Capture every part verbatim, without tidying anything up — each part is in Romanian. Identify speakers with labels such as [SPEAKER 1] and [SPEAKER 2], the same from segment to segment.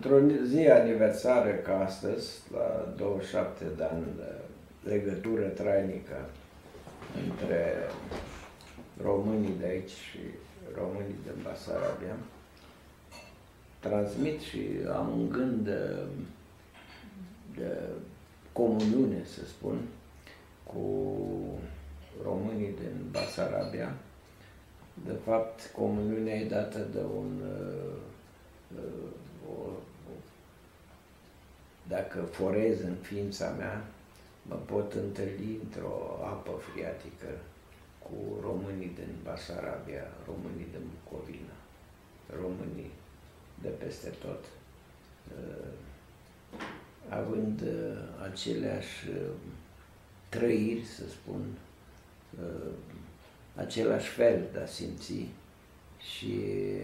[SPEAKER 1] Într-o zi aniversară ca astăzi, la douăzeci și șapte de ani de legătură trainică între românii de aici și românii din Basarabia, transmit și am un gând de, de comuniune, să spun, cu românii din Basarabia. De fapt, comuniunea e dată de un o, dacă forez în ființa mea, mă pot întâlni într-o apă freatică cu românii din Basarabia, românii din Bucovina, românii de peste tot, având aceleași trăiri, să spun, același fel de a simți și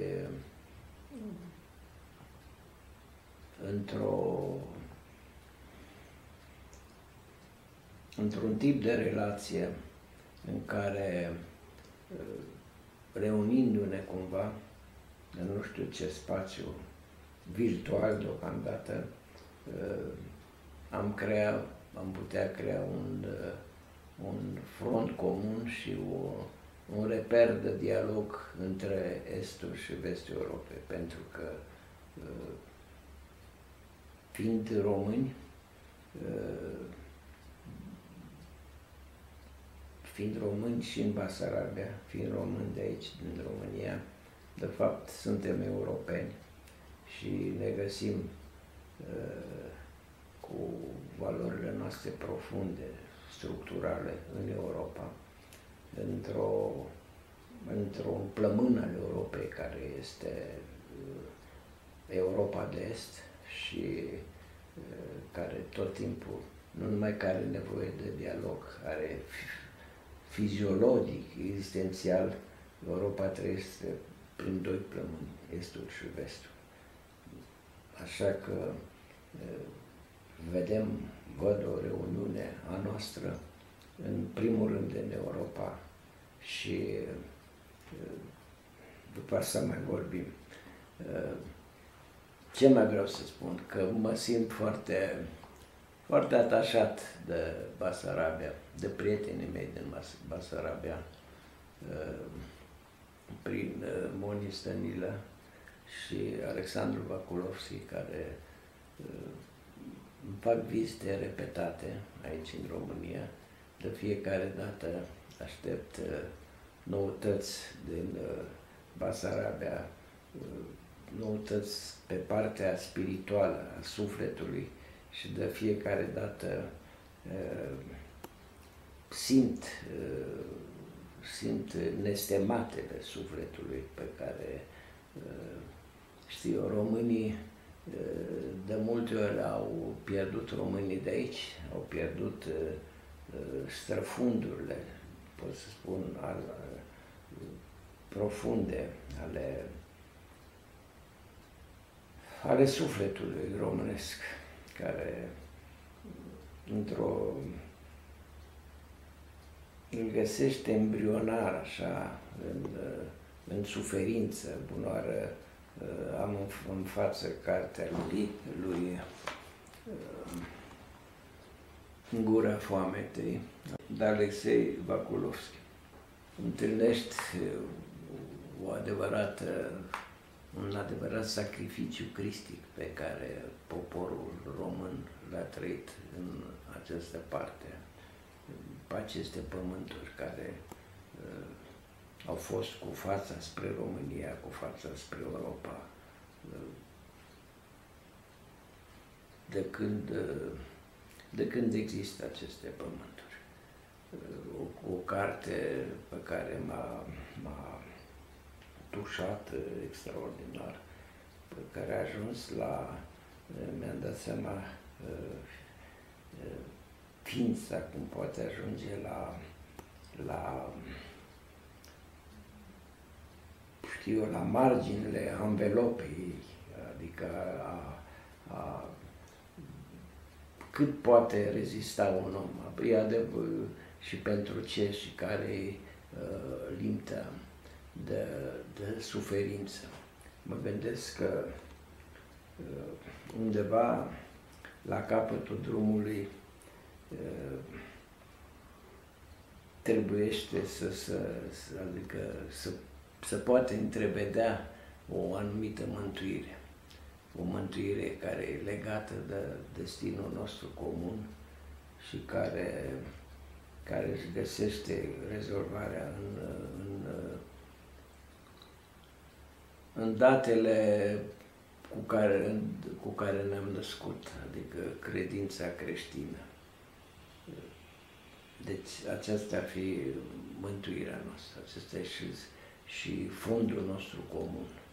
[SPEAKER 1] într-o într-un tip de relație în care, reunindu-ne cumva în nu știu ce spațiu virtual deocamdată, am creat, am putea crea un, un front comun și o, un reper de dialog între estul și vestul Europei, pentru că fiind români, fiind români și în Basarabia, fiind români de aici, din România, de fapt suntem europeni și ne găsim cu valorile noastre profunde, structurale în Europa, într-o într-un plămân al Europei care este Europa de Est și care tot timpul, nu numai că are nevoie de dialog, are fiziologic, existențial, Europa trăiește prin doi plămâni, Estul și Vestul. Așa că vedem, văd o reuniune a noastră, în primul rând în Europa și după asta mai vorbim. Ce mai vreau să spun? Că mă simt foarte, foarte atașat de Basarabia, de prietenii mei din Basarabia, prin Moni Stănilă și Alexandru Vaculovski, care îmi fac vizite repetate aici în România. De fiecare dată aștept noutăți din Basarabia, noutăți pe partea spirituală a sufletului și de fiecare dată simt, simt nestematele sufletului pe care, știu, românii de multe ori au pierdut, românii de aici, au pierdut străfundurile, pot să spun, al, profunde ale, ale sufletului românesc, care într-o îl găsește embrionar, așa, în, în suferință, bunoară. Am în, în față cartea lui, lui În gura foametei, de Alexei Vaculovski. Întâlnești o adevărată, un adevărat sacrificiu cristic pe care poporul român l-a trăit în această parte, pe aceste pământuri care uh, au fost cu fața spre România, cu fața spre Europa, uh, de când, uh, de când există aceste pământuri. Uh, o, o carte pe care m-a tușat extraordinar, pe care a ajuns la, mi-am dat seama, ființa cum poate ajunge la, la, știu eu, la marginile anvelopei, adică a, a, cât poate rezista un om, e adevăr și pentru ce și care e limita de, de suferință. Mă gândesc că uh, undeva la capătul drumului trebuiește să, să, să, adică să, să poate întrevedea o anumită mântuire. O mântuire care e legată de destinul nostru comun și care, care își găsește rezolvarea în, în, în datele cu care, cu care ne-am născut, adică credința creștină. Deci aceasta ar fi mântuirea noastră, acesta e și, și fundul nostru comun.